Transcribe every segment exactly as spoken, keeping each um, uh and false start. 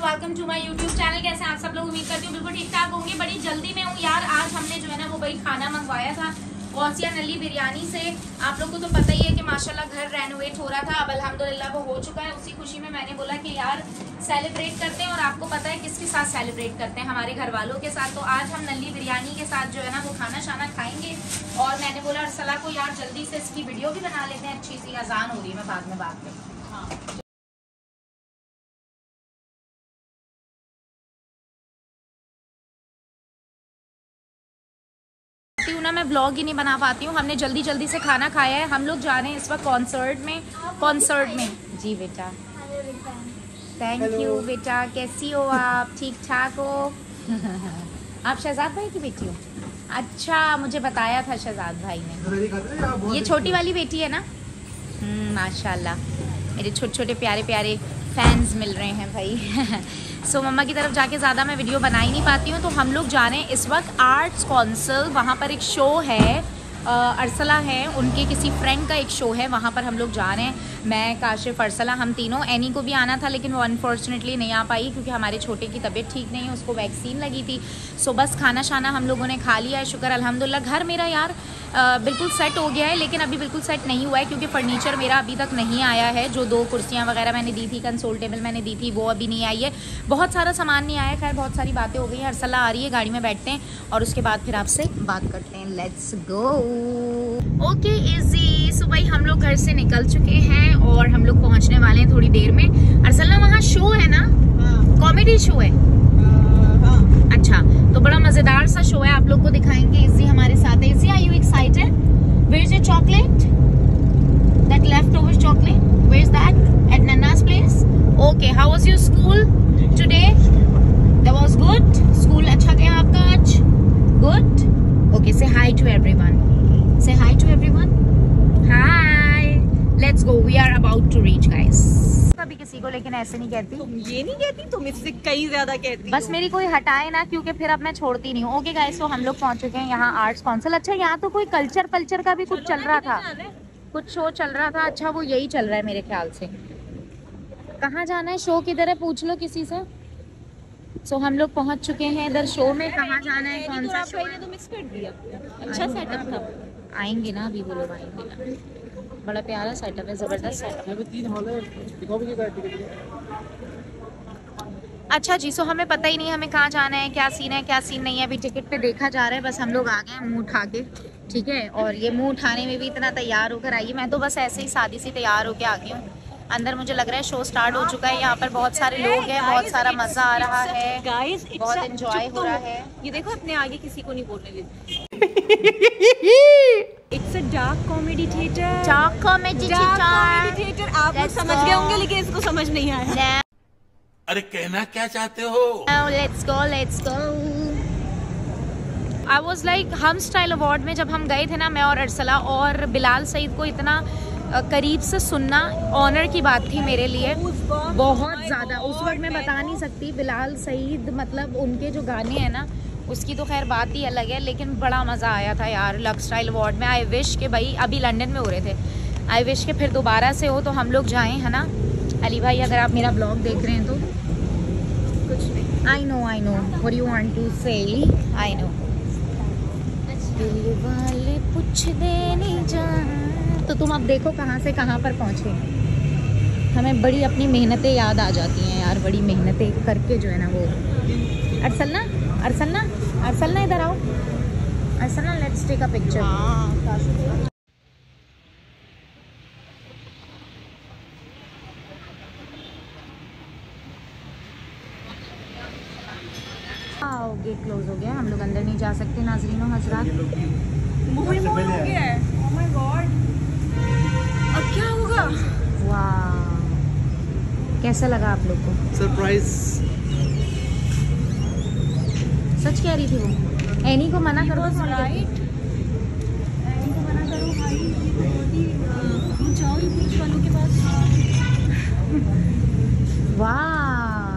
Welcome to my YouTube channel. कैसे आप सब लोग? उम्मीद करती हूँ बिल्कुल ठीक ठाक होंगे। बड़ी जल्दी में हूँ यार। आज हमने जो है ना वो भाई खाना मंगवाया था गौसिया नली बिरयानी से। आप लोग को तो पता ही है कि माशाल्लाह घर रेनोवेट हो रहा था, अब अल्हम्दुलिल्लाह वो हो चुका है। उसी खुशी में मैंने बोला कि यार सेलिब्रेट करते हैं, और आपको पता है किसके साथ सेलिब्रेट करते हैं, हमारे घर वालों के साथ। तो आज हम नली बिरयानी के साथ जो है ना वो खाना शाना खाएंगे। और मैंने बोला अरसला को यार जल्दी से इसकी वीडियो भी बना लेते हैं अच्छी सी। अजान हो रही है, मैं बाद में बात में हाँ ना, मैं व्लॉग ही नहीं बना पाती हूँ। हमने जल्दी जल्दी से खाना खाया है। हम लोग जा रहे हैं इस वक्त कॉन्सर्ट में। कॉन्सर्ट में जी बेटा। थैंक यू बेटा। कैसी हो आप? ठीक ठाक हो? आप शहजाद भाई की बेटी हो? अच्छा, मुझे बताया था शहजाद भाई ने। ये छोटी वाली बेटी है ना? माशाल्लाह, मेरे छोटे छोटे प्यारे प्यारे फैंस मिल रहे हैं भाई। सो so, मम्मा की तरफ जाके ज़्यादा मैं वीडियो बना ही नहीं पाती हूँ। तो हम लोग जा रहे हैं इस वक्त आर्ट्स काउंसिल। वहाँ पर एक शो है, अरसला है, उनके किसी फ्रेंड का एक शो है, वहाँ पर हम लोग जा रहे हैं। मैं, काशिफ, अरसला, हम तीनों। एनी को भी आना था लेकिन वो अनफॉर्चुनेटली नहीं आ पाई क्योंकि हमारे छोटे की तबीयत ठीक नहीं है, उसको वैक्सीन लगी थी। सो बस खाना शाना हम लोगों ने खा लिया है, शुक्र अल्हम्दुलिल्लाह। घर मेरा यार आ, बिल्कुल सेट हो गया है, लेकिन अभी बिल्कुल सेट नहीं हुआ है क्योंकि फर्नीचर मेरा अभी तक नहीं आया है। जो दो कुर्सियाँ वगैरह मैंने दी थी, कंसोल टेबल मैंने दी थी, वो अभी नहीं आई है। बहुत सारा सामान नहीं आया। खैर बहुत सारी बातें हो गई हैं। अरसला आ रही है, गाड़ी में बैठते हैं और उसके बाद फिर आपसे बात करते हैं। Let's go. Okay Izzy. सो भाई हम लोग घर से निकल चुके हैं और हम लोग पहुंचने वाले हैं थोड़ी देर में। अरसला वहाँ शो है ना? कॉमेडी शो है। अच्छा, तो बड़ा मजेदार सा शो है, आप लोग को दिखाएंगे। इजी हमारे साथ है। Izzy, are you excited? Where is your chocolate? That left over chocolate, where is that? At नन्ना's place? Okay, how was your school today? That was good. School अच्छा गया आपका आज? Good. Okay, say hi to everyone. Say hi to everyone. Hi. Let's go. We are about to reach, guys. कभी किसी को लेकिन ऐसे नहीं कहती। तुम ये नहीं कहती, तुम इससे कई ज्यादा कहती। बस मेरी कोई हटाए ना, क्योंकि फिर अब मैं छोड़ती नहीं हूँ। ओके गाइस, तो हम लोग पहुँच चुके हैं यहाँ आर्ट्स काउंसिल। अच्छा, यहाँ तो कोई कल्चर कल्चर का भी कुछ चल रहा था, कुछ शो चल रहा था। अच्छा, वो यही चल रहा है मेरे ख्याल से। कहाँ जाना है? शो किधर है? पूछ लो किसी से। सो so, हम लोग पहुँच चुके हैं इधर शो में। कहाँ जाना है? कौन सा शो है? तो मिस कर दिया। अच्छा सेटअप था। आएंगे ना अभी, वो लोग आएंगे ना। बड़ा प्यारा सेटअप है, जबरदस्त सेटअप है। अच्छा जी, सो हमें पता ही नहीं हमें कहाँ जाना है, क्या सीन है क्या सीन नहीं है। अभी टिकट पे देखा जा रहा है। बस हम लोग आ गए मुंह उठा के, ठीक है। और ये मुंह उठाने में भी इतना तैयार होकर आई है। मैं तो बस ऐसे ही सादी सी तैयार होकर आ गई हूँ। अंदर मुझे लग रहा है शो स्टार्ट हो चुका है। यहाँ पर बहुत सारे लोग हैं, बहुत सारा मजा आ रहा है, गाइस बहुत एंजॉय हो रहा है। ये देखो, अपने आगे किसी को नहीं बोलने देते। It's a dark comedy theatre. Dark comedy theatre. आप लोग समझ गए होंगे लेकिन इसको समझ नहीं आया। अरे कहना क्या चाहते हो? Let's go, let's go. I was like, हम स्टाइल अवार्ड में जब हम गए थे ना, मैं और अरसला और बिलाल सईद को इतना करीब से सुनना ऑनर की बात थी मेरे लिए, बहुत ज़्यादा। उस वक्त मैं बता नहीं सकती। बिलाल सईद मतलब उनके जो गाने हैं ना, उसकी तो खैर बात ही अलग है, लेकिन बड़ा मज़ा आया था यार लक्स स्टाइल अवार्ड में। आई विश के भाई, अभी लंदन में हो रहे थे, आई विश के फिर दोबारा से हो तो हम लोग जाएं, है ना अली भाई? अगर आप मेरा ब्लॉग देख रहे हैं तो कुछ नहीं। I know I know what you want to say. I no दिल वाले पूछ देने जा। तो तुम अब देखो कहाँ से कहाँ पर पहुँचे। हमें बड़ी अपनी मेहनतें याद आ जाती हैं यार, बड़ी मेहनतें करके जो है ना वो। अरसलना, अरसलना, अरसलना इधर आओ। Arsalna, let's take a picture. हाँ, गेट क्लोज हो गया, हम लोग अंदर नहीं जा सकते नाज़रीनों हज़रात। अब क्या होगा? वाह, कैसा लगा आप लोग को? सरप्राइज। सच कह रही थी वो। एनी को मना करो, राइट। एनी को मना करो भाई। तुम जाओ ही पुलिस वालों के पास। वाह,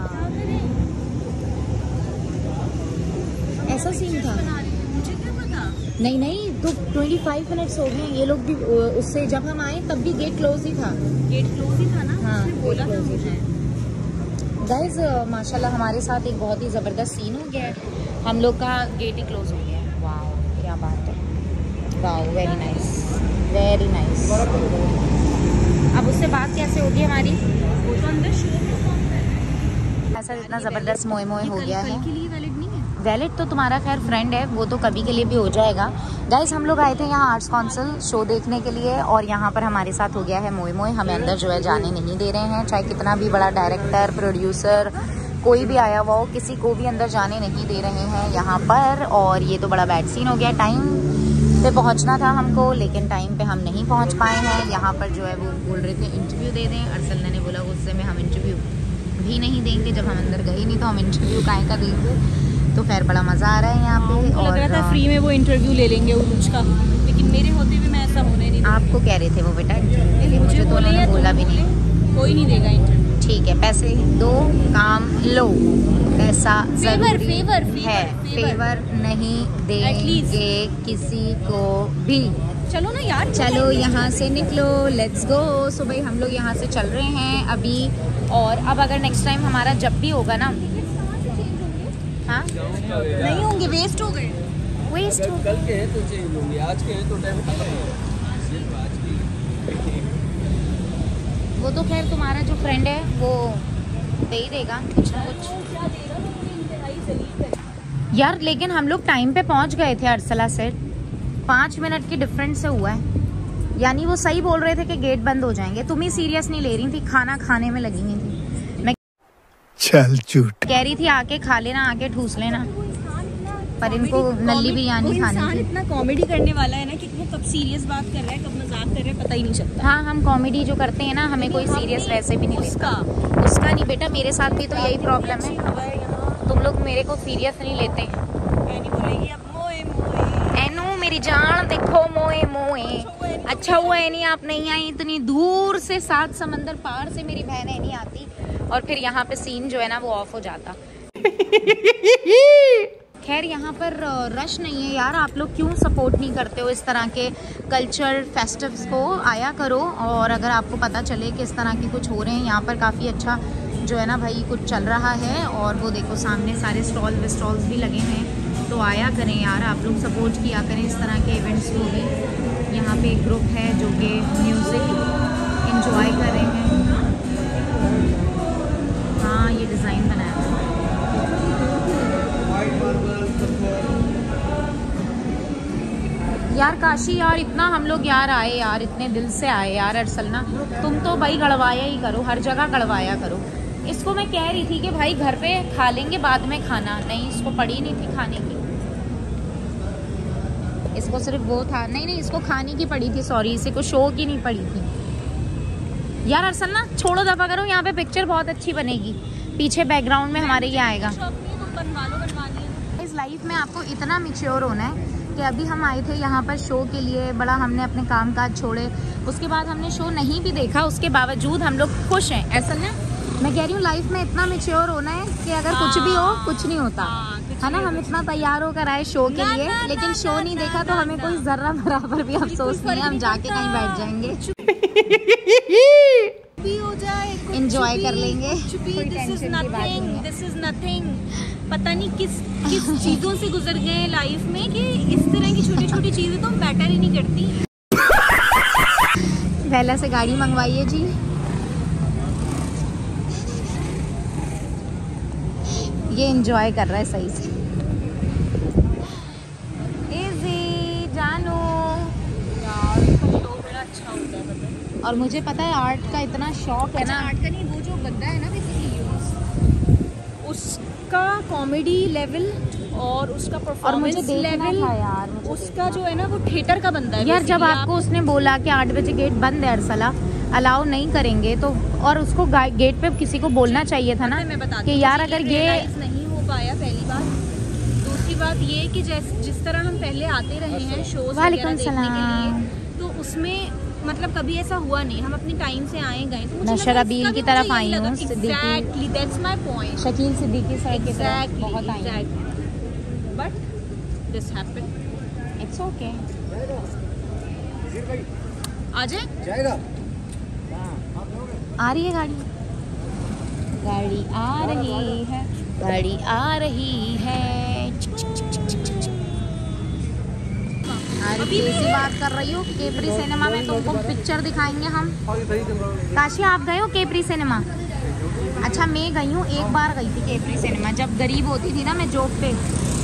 ऐसा सीन था। मुझे क्या पता। नहीं नहीं, तो पच्चीस मिनट्स हो गए ये लोग भी। उससे जब हम आए तब भी गेट क्लोज ही था। गेट क्लोज ही था ना? हाँ, बोला था मुझे। गाइज माशाल्लाह हमारे साथ एक बहुत ही ज़बरदस्त सीन हो गया है। हम लोग का गेट ही क्लोज हो गया है। वाओ क्या बात है, wow very nice very nice. अब उससे बात कैसे होगी हमारी? वो तो अंदर शो ऐसा इतना ज़बरदस्त मोए मोए हो गया है। के लिए वैलिड नहीं है। वैलिड तो तुम्हारा खैर फ्रेंड है, वो तो कभी के लिए भी हो जाएगा। गाइज हम लोग आए थे यहाँ आर्ट्स काउंसिल शो देखने के लिए और यहाँ पर हमारे साथ हो गया है मोए मोए। हमें अंदर जो है जाने नहीं दे रहे हैं, चाहे कितना भी बड़ा डायरेक्टर प्रोड्यूसर कोई भी आया हुआ हो, किसी को भी अंदर जाने नहीं दे रहे हैं यहाँ पर। और ये तो बड़ा बैड सीन हो गया। टाइम पे पहुँचना था हमको, लेकिन टाइम पे हम नहीं पहुँच पाए हैं। यहाँ पर जो है वो बोल रहे थे इंटरव्यू दे दें। अरसलना ने बोला गुस्से में हम इंटरव्यू भी नहीं देंगे, जब हम अंदर गए नहीं तो हम इंटरव्यू काहे का देंगे। तो खैर बड़ा मज़ा आ रहा है यहाँ पे। और लग रहा था फ्री में वो इंटरव्यू ले लेंगे उरुज का, लेकिन मेरे होते भी मैं ऐसा होने नहीं। आपको कह रहे थे वो बेटा इंटरव्यू, मुझे तो बोले उन्होंने बोला भी नहीं। कोई नहीं देगा इंटरव्यू। ठीक है, पैसे दो काम लो, पैसा फेवर फेवर है, फेवर नहीं देंगे किसी को भी। चलो ना यार, चलो यहाँ से निकलो, लेट्स गो। सो भाई हम लोग यहाँ से चल रहे हैं अभी। और अब अगर नेक्स्ट टाइम हमारा जब भी होगा ना, हाँ नहीं होंगे, वेस्ट हो गए। वेस्ट हो कल के हैं तो चेंज होंगे, आज के हैं तो टाइम खत्म है, सिर्फ आज की। वो तो खैर तुम्हारा जो फ्रेंड है वो दे ही देगा कुछ ना कुछ। यार लेकिन हम लोग टाइम पे पहुंच गए थे अरसला से, पाँच मिनट की डिफरेंस से हुआ है। यानी वो सही बोल रहे थे कि गेट बंद हो जाएंगे, तुम ही सीरियस नहीं ले रही थी, खाना खाने में लगी हुई थी। मैं चल झूठ कह रही थी आके खा लेना, आके ठूस लेना, पर इनको नल्ली बिरयानी खानी थी। इतना कॉमेडी करने वाला है ना कि वो कब सीरियस बात कर रहा है कब मजाक कर रहा है पता ही नहीं चलता। हाँ हम कॉमेडी जो करते हैं ना, हमें कोई सीरियस वैसे भी नहीं लेता। उसका उसका नहीं बेटा, मेरे साथ भी तो यही प्रॉब्लम है, तुम लोग मेरे को सीरियस नहीं लेते। नहीं बोलेगी अब मोए मोए एनू मेरी जान देखो मोए मोए। अच्छा हुआ है नहीं आप नहीं आई, इतनी दूर से सात समंदर पार से मेरी बहन है नहीं आती और फिर यहाँ पे सीन जो है ना वो ऑफ हो जाता। खैर यहाँ पर रश नहीं है यार, आप लोग क्यों सपोर्ट नहीं करते हो इस तरह के कल्चर फेस्टिव्स को? आया करो, और अगर आपको पता चले कि इस तरह के कुछ हो रहे हैं यहाँ पर, काफ़ी अच्छा जो है ना भाई कुछ चल रहा है। और वो देखो सामने सारे स्टॉल विस्टॉल्स भी लगे हैं, तो आया करें यार, आप लोग सपोर्ट किया करें इस तरह के इवेंट्स को भी। यहाँ पे एक ग्रुप है जो कि म्यूज़िक इंजॉय कर रहे हैं। हाँ ये डिज़ाइन बनाया है यार। काशी यार इतना हम लोग यार आए यार, इतने दिल से आए यार। अरसलना तुम तो भाई गड़वाया ही करो, हर जगह गड़वाया करो। इसको मैं कह रही थी कि भाई घर पे खा लेंगे बाद में खाना, नहीं इसको पड़ी नहीं थी खाने की, इसको सिर्फ वो था, नहीं नहीं इसको खाने की पड़ी थी, सॉरी इसे को शो की नहीं पड़ी थी। यार अरसलना छोड़ो दफा करो, यहाँ पे पिक्चर बहुत अच्छी बनेगी, पीछे बैकग्राउंड में हमारे ये आएगा। इस लाइफ में आपको इतना मैच्योर होना है कि अभी हम आए थे यहाँ पर शो के लिए, बड़ा हमने अपने काम काज छोड़े, उसके बाद हमने शो नहीं भी देखा, उसके बावजूद हम लोग खुश हैं। ऐसा ना मैं कह रही हूँ लाइफ में इतना मैच्योर होना है कि अगर हाँ, कुछ भी हो कुछ नहीं होता, हाँ, है ना। हम इतना तैयार होकर आए शो के लिए, लेकिन शो नहीं देखा तो हमें कोई जर्रा बराबर भी अफसोस नहीं है, हम जाके कहीं बैठ जाएंगे, हो जाए एंजॉय कर लेंगे। This is nothing, this is nothing. पता नहीं किस किस चीजों से गुजर गए हैं लाइफ में कि इस तरह की छोटी छोटी चीजें तो हम बेटर ही नहीं करती। पहले से गाड़ी मंगवाइए जी। ये एंजॉय कर रहा है सही से। इजी जानू यार तो शो बड़ा अच्छा होता है, और मुझे पता है आर्ट का इतना शौक है ना। आर्ट का नहीं, वो जो बंदा है ना बेसिकली उसका कॉमेडी लेवल और उसका परफॉर्मेंस लेवल यार, उसका जो है ना वो थिएटर का बंदा है यार। जब basically। आपको उसने बोला कि आठ बजे गेट बंद है अरसला, अलाउ नहीं करेंगे, तो और उसको गेट पे किसी को बोलना चाहिए था ना मैं बताती कि यार अगर ये realize नहीं हो पाया, पहली बात। दूसरी बात ये कि जिस जिस तरह हम पहले आते रहे हैं शोज वगैरह देखने के लिए, तो उसमें मतलब कभी ऐसा हुआ नहीं, हम अपने टाइम से आए गए। तो मैं शराबील की तरफ आई हूँ, exactly that's my point. Shakeel Siddiqui sir की तरफ बहुत आई हूँ, but this happened, it's okay. आ जाए जाएगा आ रही है गाड़ी। गाड़ी आ रही है, गाड़ी आ रही है। अभी ऐसी बात कर रही हूँ, केपरी सिनेमा में तुमको पिक्चर दिखाएंगे हम। काशी आप गए हो केपरी सिनेमा? अच्छा मैं गई हूँ, एक बार गई थी केपरी सिनेमा, जब गरीब होती थी ना मैं जॉब पे,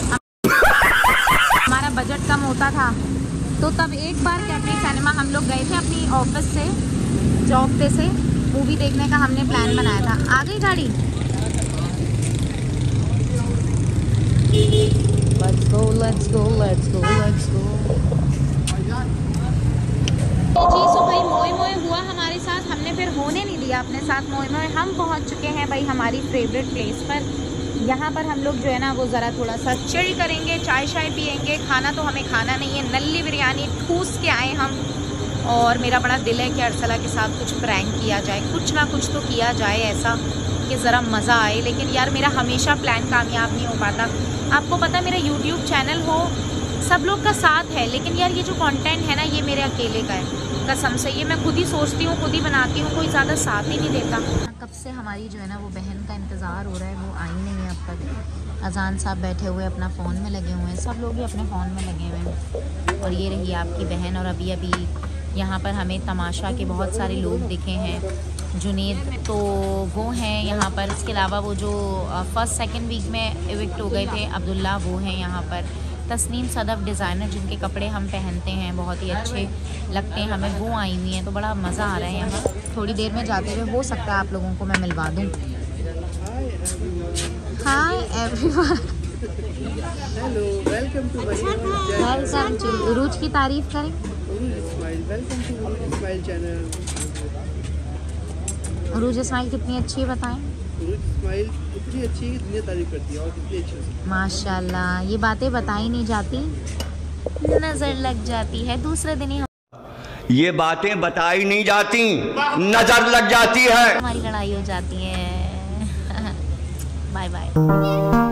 हमारा बजट कम होता था, तो तब एक बार केपरी सिनेमा हम लोग गए थे अपनी ऑफिस से, जॉब पे से मूवी देखने का हमने प्लान बनाया था। आ गई गाड़ी। Let's go, let's go, let's go, let's go। जी सो भाई मोए मोए हुआ हमारे साथ, हमने फिर होने नहीं दिया अपने साथ मोए मोए। हम पहुंच चुके हैं भाई हमारी फेवरेट प्लेस पर। यहाँ पर हम लोग जो है ना वो ज़रा थोड़ा सा चिल करेंगे, चाय शाय पियेंगे। खाना तो हमें खाना नहीं है, नल्ली बिरयानी ठूस के आए हम। और मेरा बड़ा दिल है कि अर्सला के साथ कुछ प्रैंक किया जाए, कुछ ना कुछ तो किया जाए ऐसा कि ज़रा मज़ा आए। लेकिन यार मेरा हमेशा प्लान कामयाब नहीं हो पाता। आपको पता है मेरा यूट्यूब चैनल हो, सब लोग का साथ है, लेकिन यार ये जो कंटेंट है ना ये मेरे अकेले का है, कसम से। ये मैं खुद ही सोचती हूँ, खुद ही बनाती हूँ, कोई ज़्यादा साथ ही नहीं देता। कब से हमारी जो है ना वो बहन का इंतज़ार हो रहा है, वो आई नहीं है अब तक। अजान साहब बैठे हुए अपना फ़ोन में लगे हुए हैं, सब लोग ही अपने फ़ोन में लगे हुए हैं। और ये रही आपकी बहन। और अभी अभी यहाँ पर हमें तमाशा के बहुत सारे लोग दिखे हैं। जुनेद तो वो हैं यहाँ पर, इसके अलावा वो जो फर्स्ट सेकंड वीक में इविक्ट हो गए थे अब्दुल्ला, वो हैं यहाँ पर। तस्नीम सदफ डिज़ाइनर जिनके कपड़े हम पहनते हैं, बहुत ही अच्छे लगते हैं हमें, वो आई हुई हैं। तो बड़ा मज़ा आ रहा है यहाँ। थोड़ी देर में जाते हुए हो सकता है आप लोगों को मैं मिलवा दूँ। Hi everyone, hello, welcome to my welcome to. Urooj की तारीफ करें। Welcome to Urooj Ismail channel. उरूज इस्माइल कितनी अच्छी है बताएं। उरूज इस्माइल इतनी अच्छी है कि दुनिया तारीफ करती है, और कितनी अच्छी है माशाल्लाह। ये बातें बताई नहीं जाती, नज़र लग जाती है। दूसरे दिन ही ये बातें बताई नहीं जाती, नजर लग जाती है, हमारी लड़ाई हो जाती है। Bye bye.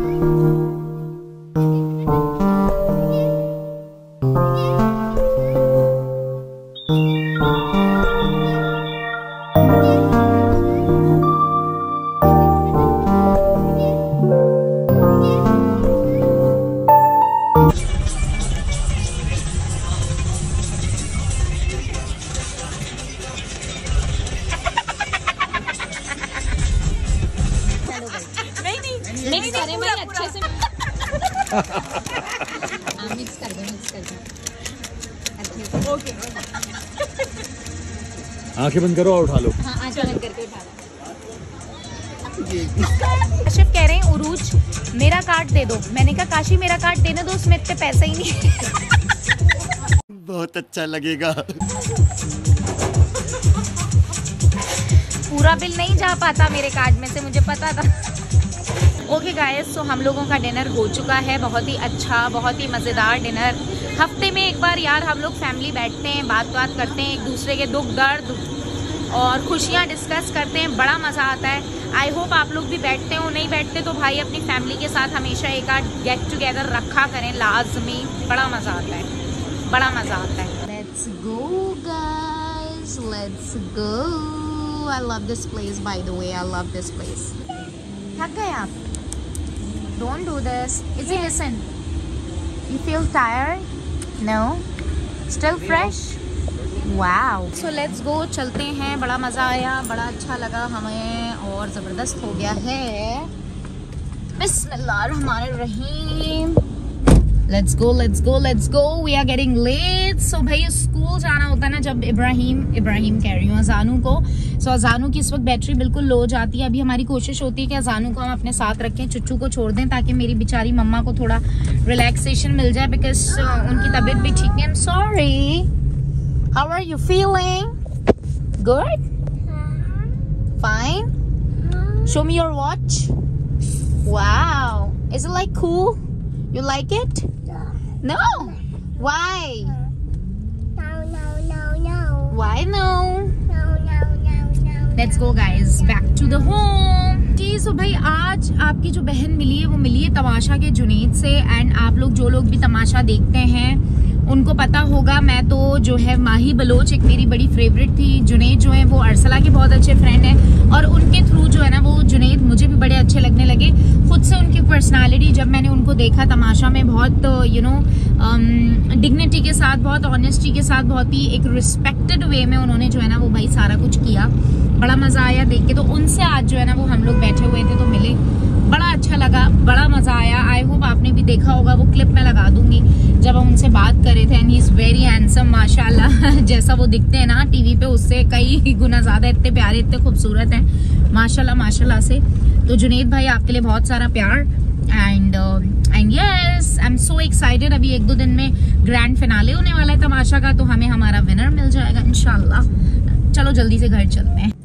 मिक्स करें भाई अच्छे से। हाँ मिक्स कर दो, मिक्स कर दो अच्छे से। ओके आंखें बंद करो और उठा लो। हाँ आंखें बंद करके उठा लो। काशिफ कह रहे हैं उरूज मेरा कार्ड दे दो। मैंने कहा काशी मेरा कार्ड देने दो, उसमें इतने पैसे ही नहीं। बहुत अच्छा लगेगा। पूरा बिल नहीं जा पाता मेरे कार्ड में से, मुझे पता था। ओके गाइस, सो हम लोगों का डिनर हो चुका है, बहुत ही अच्छा, बहुत ही मज़ेदार डिनर। हफ्ते में एक बार यार हम लोग फैमिली बैठते हैं, बात बात करते हैं, एक दूसरे के दुख दर्द और खुशियाँ डिस्कस करते हैं, बड़ा मज़ा आता है। आई होप आप लोग भी बैठते हो, नहीं बैठते तो भाई अपनी फैमिली के साथ हमेशा एक आध गेट टुगेदर रखा करें लाजमी, बड़ा मज़ा आता है, बड़ा मज़ा आता है। Let's go guys, let's go. I love this place, by the way, I love this place. थक गए आप? Don't do this. Izzy, listen. You feel tired? No? Still fresh? Wow. So let's go. चलते हैं, बड़ा मज़ा आया, बड़ा अच्छा लगा हमें और ज़बरदस्त हो गया है। बिस्मिल्लाहिर्रहमानिर्रहीम। Let's go, let's go, let's go. We are getting late. So भाई स्कूल जाना होता है ना जब इब्राहिम इब्राहिम कह रही हूँ अजानू को। सो so, अजानू की इस वक्त बैटरी बिल्कुल लो हो जाती है। अभी हमारी कोशिश होती है कि अजानू को हम अपने साथ रखें, चुच्चू को छोड़ दें ताकि मेरी बेचारी मम्मा को थोड़ा रिलैक्सेशन मिल जाए, बिकॉज uh, उनकी तबीयत भी ठीक नहीं। I'm sorry. How are you feeling? Good? Fine? Show me your watch. Wow. Is it like cool? You like it? No. Why? No, no, no, no. Why no? No, no, no, no. Let's go guys, back to the home. जी सो भाई आज आपकी जो बहन मिली है वो मिली है तमाशा के जुनेद से। एंड आप लोग जो लोग भी तमाशा देखते हैं उनको पता होगा, मैं तो जो है माही बलोच एक मेरी बड़ी फेवरेट थी। जुनैद जो है वो अरसला के बहुत अच्छे फ्रेंड हैं और उनके थ्रू जो है ना वो जुनैद मुझे भी बड़े अच्छे लगने लगे। खुद से उनकी पर्सनालिटी जब मैंने उनको देखा तमाशा में, बहुत यू नो डिग्निटी के साथ, बहुत ऑनेस्टी के साथ, बहुत ही एक रिस्पेक्टेड वे में उन्होंने जो है ना वो भाई सारा कुछ किया। बड़ा मजा आया देख के। तो उनसे आज जो है ना वो हम लोग बैठे हुए थे तो मिले, बड़ा अच्छा लगा, बड़ा मजा आया। आई होप आपने भी देखा होगा, वो क्लिप मैं लगा दूंगी जब हम उनसे बात कर रहे थे। And he is very handsome माशाल्लाह। जैसा वो दिखते हैं ना टीवी पे उससे कई गुना ज्यादा इतने प्यारे, इतने खूबसूरत हैं माशाल्लाह माशाल्लाह से। तो जुनैद भाई आपके लिए बहुत सारा प्यार। And and yes I am so excited. अभी एक दो दिन में ग्रैंड फिनाले होने वाला है तमाशा का, तो हमें हमारा विनर मिल जाएगा इंशाल्लाह। चलो जल्दी से घर चलते हैं।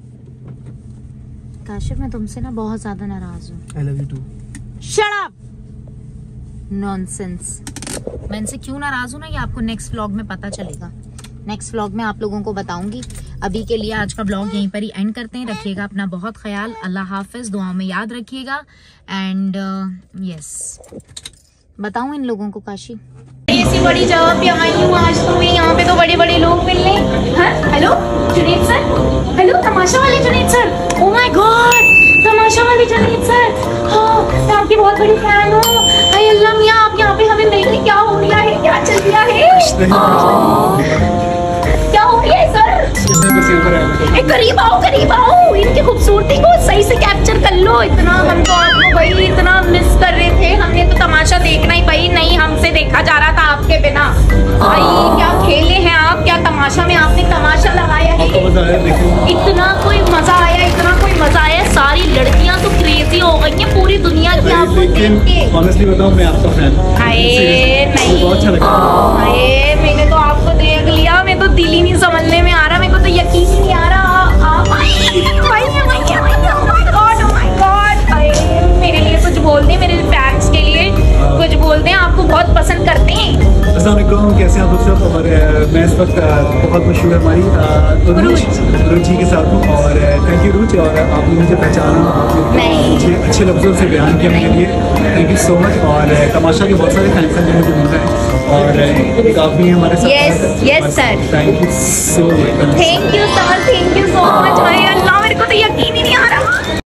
काशिफ मैं तुमसे ना बहुत ज्यादा नाराज हूँ। I love you too. Shut up! Nonsense. मैं इनसे क्यों नाराज हूँ ना ये आपको नेक्स्ट व्लॉग में पता चलेगा। नेक्स्ट व्लॉग में आप लोगों को बताऊंगी। अभी के लिए आज का व्लॉग यहीं पर ही एंड करते हैं। रखिएगा अपना बहुत ख्याल। अल्लाह हाफिज। दुआओं में याद रखिएगा। एंड यस बताऊं इन लोगों को काशी ऐसी बड़ी जगह पे आई हूँ आज, तो मैं यहाँ पे तो बड़े बड़े लोग मिल रहे हैं। Hello Junaid sir, hello Tamasha वाले Junaid sir, oh my god Tamasha वाले जुनैद सर, हाँ मैं आपकी बहुत बड़ी फैन हूँ। हाय अल्लाह मियाँ आप यहाँ पे हमें मिल रहे, क्या हो गया है, क्या चल रहा है, क्या हो गया है सर? ए, करीब आओ करीब आओ, इनकी खूबसूरती को सही से कैप्चर कर लो। इतना हम तो आपको भाई इतना मिस कर रहे थे, हमने तो तमाशा देखना ही भाई नहीं हमसे देखा जा रहा था आपके बिना। भाई क्या खेले हैं आप, क्या तमाशा में आपने तमाशा लगाया है। इतना कोई मजा आया, इतना कोई मजा आया। सारी लड़कियां तो क्रेजी हो गई हैं पूरी दुनिया की आपको देख के। ऑनेस्टली बताऊं मैं आपका फैन हूं। हाय नहीं, बहुत अच्छा लगा। हाय मैंने तो आपको देख लिया, मैं तो दिल ही नहीं समझने में आ रहा, मेरे को तो यकीन ही नहीं आ रहा। आप मेरे लिए कुछ बोल दें, मेरे फैंस के लिए कुछ बोल दें, आपको बहुत पसंद करते हैं। अस्सलाम वालेकुम, कैसे हैं आप सब? और मैं इस वक्त बहुत मशहूर हमारी रुच रुच जी के साथ हूँ और थैंक यू रुच। और आपने मुझे पहचाना, आपने मुझे अच्छे लफ्ज़ों से बयान किया मेरे लिए, थैंक यू सो मच। और तमाशा के बहुत सारे फैंस हैं जो मुझे मिल रहे हैं और काफ़ी हमारे साथ। Yes yes sir, thank you so much. Thank you sir, thank you so much. Allah मेरे को तो यकीन ही नहीं आ रहा।